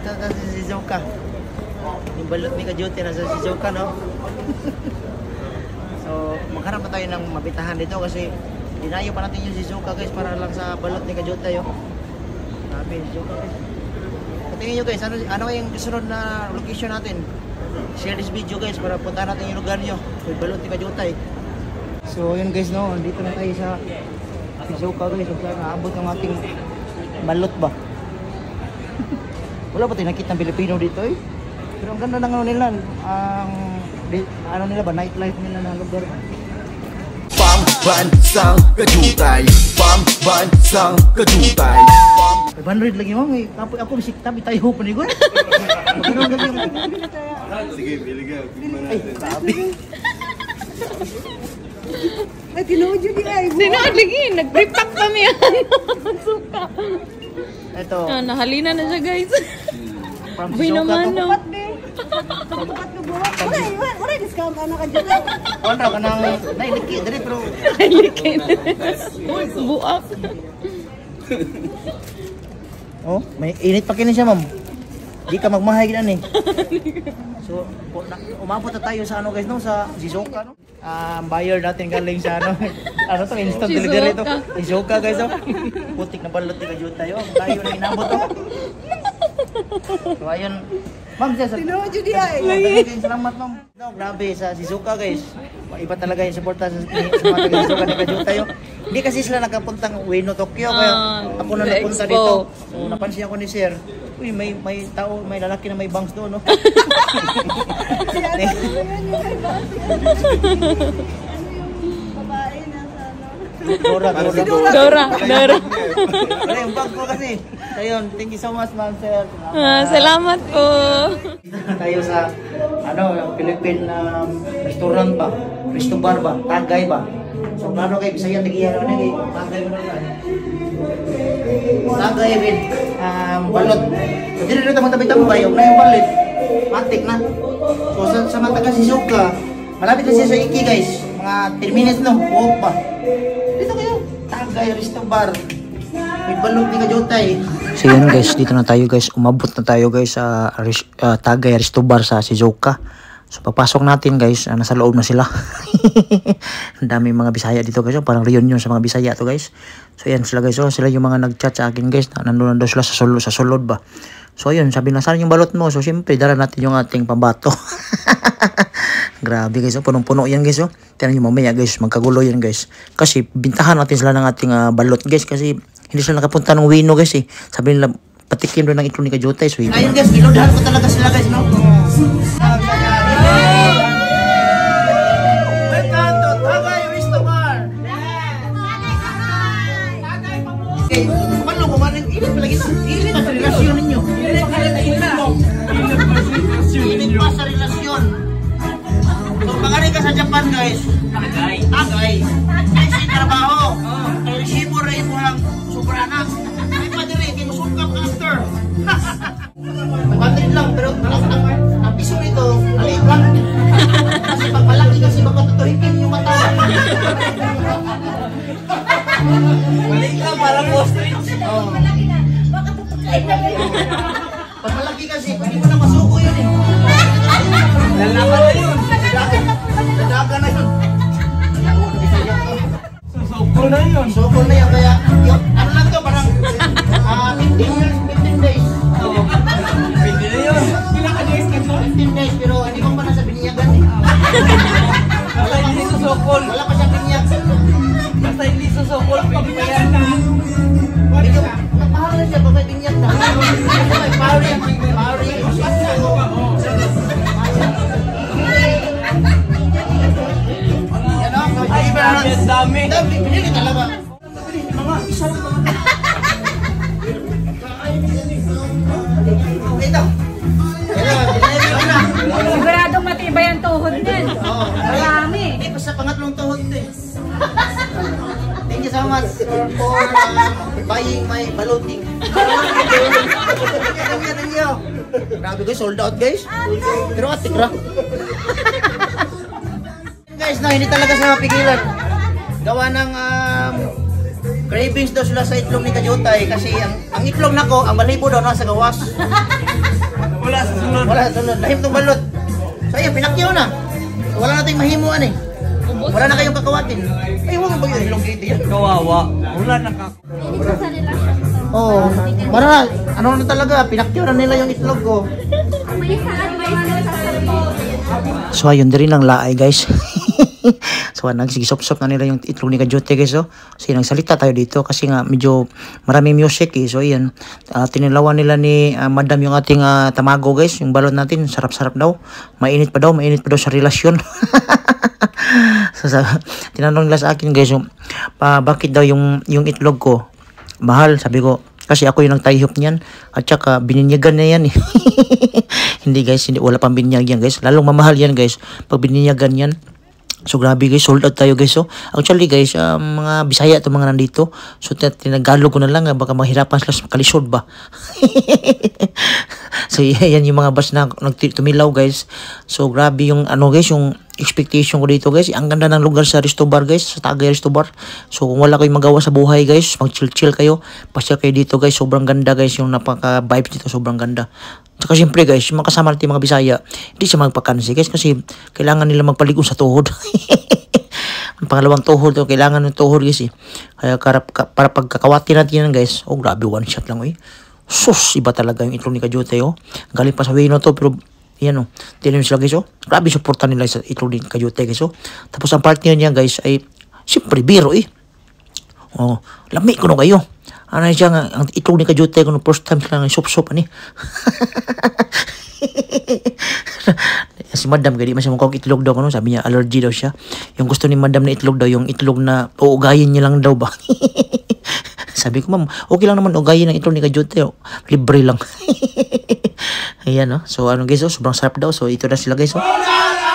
kasi si Shizuka. Yung balot ni Kajuti na sa Shizuka, no? So, magharap na tayo ng mabitahan dito kasi dinayo pa natin yung Shizuka guys para lang sa balot ni Kajuti, yo. Grabe, Shizuka guys. Tingin nyo guys, ano yung susunod na location natin? Share this video guys para puntahan natin yung lugar nyo. May balot ni Kajuti. So, yun guys, no? Dito na tayo sa Shizuka guys. So, naabot ng ating balot ba? Wala ba tayo nakita ng Pilipino dito eh? Pero ang ganda ng ano nila, ano nila ba, nightlife nila na lugar. Pambansang Kajuti, Pambansang Kajuti. 500 lagi mo, ako bisik tabi tayo pa ni Gon. Sige, bili ka. Ay, sabi. Ay, tinood yun ay. Tinood lagi, nag-pre-pack kami yan. Suka. Ito. Nahalina na siya guys. From Uy Shizuka naman to. no. Pat be. Pat ka buwak. Wala discount ka na ka dyan. Kontra ka nang nailiki dali pero Likin. Buak. oh, may init pa kini siya, ma'am. Di ka magmahay ginan eh. So, umabot na tayo sa ano guys, no, sa Shizuka, no. Buyer natin galing sa ano. Ano to, instant delivery to. Shizuka guys, oh. Putik na balot ni Kajuti, oh. Layo na inabot to. So, ayun. Ma'am, sa Tinood yun ay. salamat, ma'am. No, grabe sa Shizuka guys. Iba talaga yung suporta sa mga taga-Shizuka ni Kajuti, oh. Hindi kasi sila nakapuntang Ueno, Tokyo, kaya ako na napunta Expo. dito. So, napansin ako ni Sir. Uy, may tao, may lalaki na may bangs doon, no? Babae na sa ano. Dora. Dora. Wala yung bag ko kasi. Ayun, thank you so much, ma'am, Sir. Salamat po. Tayo sa, ano, yung Philippine restaurant ba? Resto bar ba? Tagay ba? So, plano kayo, Bisaya, nagiyan naman yung tagay mo naman. Tagay rin, balot. So, dito rin naman tabi-tambay, yung na yung balit. Matik na. So, sa mga taga-Shizuka, malapit na siya sa Iki, guys. Mga 10 minutes no, walk ba? Dito kayo, Tagay, Resto Bar. May balot ni Kajuti. So yun guys, dito na tayo guys. Umabot na tayo guys sa Tagay, Resto Bar sa Shizuka. So papasok natin guys, nasa loob na sila. Ang daming mga Bisaya dito guys, parang reunion sa mga Bisaya to guys. So yan sila guys, sila yung mga nag-chat sa akin guys, nandun sila sa sulod ba. So ayun, sabi na saan yung balot mo? So siyempre, dala natin yung ating pambato. Grabe guys, punong-puno yan guys. Tignan nyo mamaya guys, magkagulo yan guys. Kasi bintahan natin sila ng ating balot guys, kasi hindi sila nakapunta ng Ueno guys eh. Sabi nila, patikim doon ng itlog ni Kajuti. So ayun guys, ilodahan ko talaga sila guys, no? Welcome to Tagay Resto Bar. Okay, paano kung maring init pa lagi na? Init pa sa relasyon ninyo. Init pa sa relasyon. So, pag-aray ka sa Japan guys, Tagay. Ay, si trabaho. Ay, resibo rin mo lang sobrana. Ay, pa din rin, kinusungkap ka after. Nagpandrin lang, pero ang piso nito, alit lang. Kasi pag malaki kasi magpatutuhikin yung mata. Malik lang, parang ostrich. Oo. Pag malaki kasi, pwede mo na masuko yun eh. Lalaban na yun. Dadaga na yun. Susukol na yun. Susukol na yun. Kaya, ano lang to, parang 15 days. 15 na yun. Ilang ka days ka to? 15 days, pero hindi ko pa nasa biniyagan eh. Basta hindi susukol. Wala pa siya biniyag. Basta hindi susukol, pwede pa yan. Medyo, napahal na siya, baka biniyag na. May pari. Dami. Pinili talaga. Mga isa lang mga. Ito. Siguradong matibay ang tuhod niyan. Marami. Hindi pa sa pangatlong tuhod ito eh. Thank you so much for buying my baloting. Thank you. Grabe guys, sold out guys. Pero atik ra. Guys, no, hindi talaga sa mapigilan. Gawa ng cravings daw sila sa itlog ni Kajuti kasi ang itlog nako, ang balibo daw nasa gawas. Wala, sunod. Lahim tong balot. So, ayun, pinakyaw na. So, wala nating mahimuan eh. Wala na kayong kakawatin. Ay, huwag mo ba yun? Ilong gate yan. Kawawa. Wala na ka. Ini sa nila. Oo. Para, ano na talaga, pinakyaw na nila yung itlog ko. May saan, may saan. So, ayun, din ang laay, guys. So, nagsigisop-sop na nila yung itlog ni Kajote, guys. So, nagsalita tayo dito kasi nga medyo maraming music, eh. So, ayan, tinilawan nila ni Madam yung ating tamago, guys. Yung balon natin, sarap-sarap daw. Mainit pa daw sa relasyon. So, tinanong nila sa akin, guys, yung, bakit daw yung itlog ko mahal? Sabi ko, kasi ako yung nagtayhop niyan at saka bininyagan na yan eh. Hindi guys, wala pang binyag yan guys. Lalong mamahal yan guys pag bininyagan yan. So grabe guys, sold out tayo guys. So actually guys, mga Bisaya to mga nandito. So tinagalog ko na lang, baka mahirapan sila kalisod ba. So yan yung mga bus na tumilaw guys. So grabe yung ano guys, yung expectation ko dito guys. Ang ganda ng lugar sa Resto Bar guys, sa Tagay Resto Bar. So kung wala kayong magawa sa buhay guys, mag chill kayo, pasyal kayo dito guys. Sobrang ganda guys, yung napaka vibes dito, sobrang ganda. Saka siyempre guys, yung mga kasama natin mga Bisaya, hindi siya magpakansi guys kasi kailangan nila magpaligo sa tuhod. Ang pangalawang tuhod, kailangan ng tuhod guys eh. Kaya para pagkakawati natin yan guys, oh grabe, one shot lang eh. Sus, iba talaga yung itlog ni Kajote oh. Galing pa sa Wino to, pero yan oh, tinan sila guys oh. Grabe supportan nila sa itlog ni Kajote guys oh. Tapos ang part niya guys ay siyempre biro eh. Oh, lami ko no kayo. Ano siya nga, ang itlog ni Kajote kung first time sila nga sup-sup ani. Si Madam kaya di man siya mukhang itlog daw ano, sabi niya allergy daw siya. Yung gusto ni Madam na itlog daw, yung itlog na uugayin niya lang daw ba. Sabi ko, ma'am, okay lang naman ugayin ng itlog ni Kajote, libre lang. Ayan, no? So, ano guys, oh, sobrang sarap daw. So, ito na sila guys, oh.